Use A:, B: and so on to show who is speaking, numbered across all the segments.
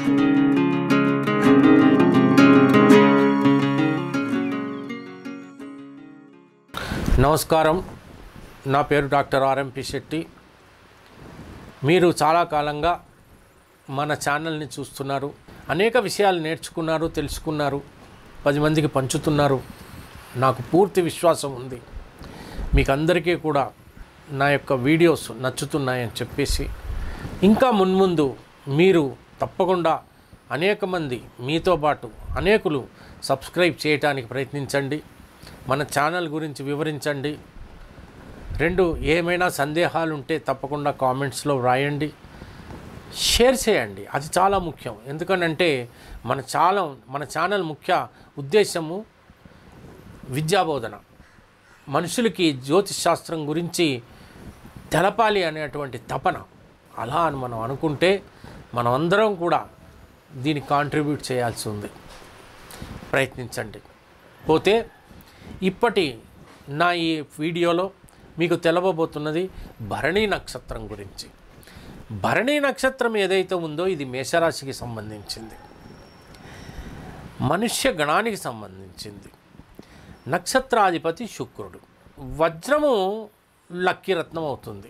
A: నమస్కారం, నా పేరు డాక్టర్ ఆర్ఎంపి శెట్టి. మీరు చాలా కాలంగా మన ఛానల్ని చూస్తున్నారు, అనేక విషయాలు నేర్చుకున్నారు, తెలుసుకున్నారు, 10 మందికి పంచుతున్నారు. నాకు పూర్తి విశ్వాసం ఉంది మీకు అందరికీ కూడా నా యొక్క వీడియోస్ నచ్చుతున్నాయని చెప్పేసి. ఇంకా మున్ముందు మీరు తప్పకుండా అనేక మంది మీతో పాటు అనేకులు సబ్స్క్రైబ్ చేయడానికి ప్రయత్నించండి. మన ఛానల్ గురించి వివరించండి. 2 ఏమైనా సందేహాలు ఉంటే తప్పకుండా కామెంట్స్లో వ్రాయండి, షేర్ చేయండి. అది చాలా ముఖ్యం. ఎందుకనంటే మన ఛానల్ ముఖ్య ఉద్దేశము విద్యాబోధన, మనుషులకి జ్యోతిష్ శాస్త్రం గురించి తెలపాలి అనేటువంటి తపన. అలా అని మనం అనుకుంటే మనం అందరం కూడా దీనికి కాంట్రిబ్యూట్ చేయాల్సి ఉంది. ప్రయత్నించండి. పోతే ఇప్పటి నా ఈ వీడియోలో మీకు తెలవబోతున్నది భరణి నక్షత్రం గురించి. భరణి నక్షత్రం ఏదైతే ఉందో ఇది మేషరాశికి సంబంధించింది, మనుష్య గణానికి సంబంధించింది. నక్షత్రాధిపతి శుక్రుడు. వజ్రము లక్కీ రత్నం అవుతుంది.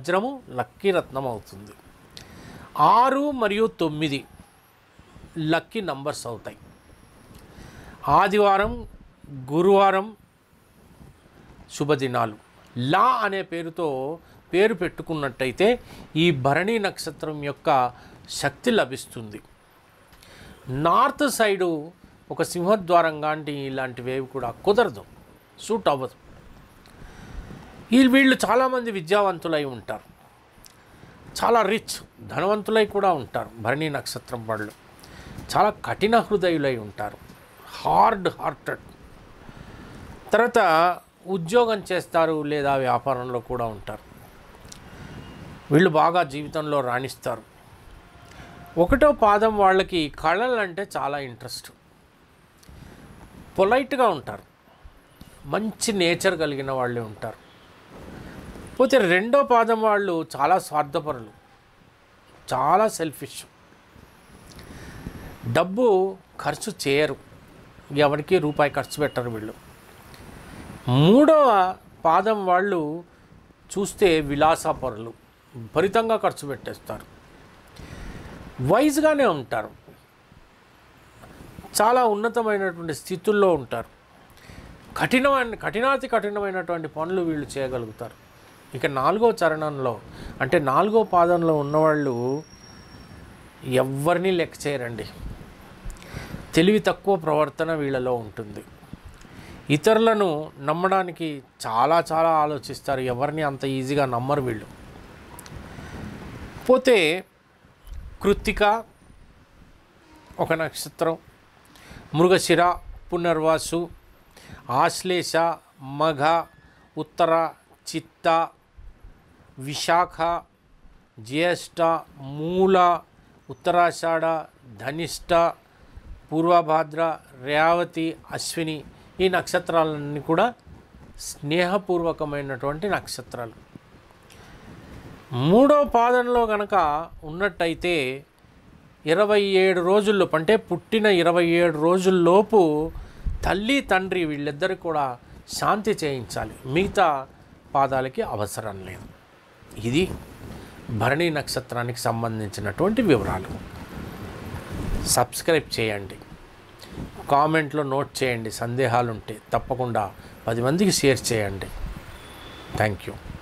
A: 6 మరియు 9 లక్కీ నంబర్స్ అవుతాయి. ఆదివారం, గురువారం శుభదినాలు. లా అనే పేరు పెట్టుకున్నట్టయితే ఈ భరణి నక్షత్రం యొక్క శక్తి లభిస్తుంది. నార్త్ సైడు ఒక సింహద్వారం లాంటి ఇలాంటివేవి కూడా కుదరదు, సూట్ అవ్వదు. వీళ్ళు చాలామంది విద్యావంతులై ఉంటారు, చాలా రిచ్ ధనవంతులై కూడా ఉంటారు. భరణి నక్షత్రం వాళ్ళు చాలా కఠిన హృదయులై ఉంటారు, హార్డ్ హార్టెడ్. తర్వాత ఉద్యోగం చేస్తారు లేదా వ్యాపారంలో కూడా ఉంటారు. వీళ్ళు బాగా జీవితంలో రాణిస్తారు. 1వ పాదం వాళ్ళకి కళలు అంటే చాలా ఇంట్రెస్ట్, పొలైట్గా ఉంటారు, మంచి నేచర్ కలిగిన వాళ్ళే ఉంటారు. పోతే 2వ పాదం వాళ్ళు చాలా స్వార్థపరులు, చాలా సెల్ఫిష్, డబ్బు ఖర్చు చేయరు, ఎవరికి రూపాయి ఖర్చు పెట్టరు వీళ్ళు. 3వ పాదం వాళ్ళు చూస్తే విలాసపరులు, విపరీతంగా ఖర్చు పెట్టేస్తారు, వైజ్గానే ఉంటారు, చాలా ఉన్నతమైనటువంటి స్థితుల్లో ఉంటారు. కఠినాతి కఠినమైనటువంటి పనులు వీళ్ళు చేయగలుగుతారు. ఇక 4వ చరణంలో అంటే 4వ పాదంలో ఉన్నవాళ్ళు ఎవరిని లెక్క చేయరండి. తెలివి తక్కువ ప్రవర్తన వీళ్ళలో ఉంటుంది. ఇతరులను నమ్మడానికి చాలా ఆలోచిస్తారు, ఎవరిని అంత ఈజీగా నమ్మరు వీళ్ళు. పోతే కృత్తిక ఒక నక్షత్రం, మృగశిర, పునర్వాసు, ఆశ్లేష, మఘ, ఉత్తర, చిత్త, విశాఖ, జ్యేష్ఠ, మూల, ఉత్తరాషాఢ, ధనిష్ట, పూర్వభాద్ర, రేవతి, అశ్విని, ఈ నక్షత్రాలన్నీ కూడా స్నేహపూర్వకమైనటువంటి నక్షత్రాలు. 3వ పాదంలో కనుక ఉన్నట్టయితే 27 రోజుల్లో అంటే పుట్టిన 27 రోజుల్లోపు తల్లి తండ్రి వీళ్ళిద్దరు కూడా శాంతి చేయించాలి, మిగతా పాదాలకి అవసరం లేదు. ఇది భరణి నక్షత్రానికి సంబంధించినటువంటి వివరాలు. సబ్స్క్రైబ్ చేయండి, కామెంట్లో నోట్ చేయండి, సందేహాలుంటే తప్పకుండా 10 మందికి షేర్ చేయండి. Thank you.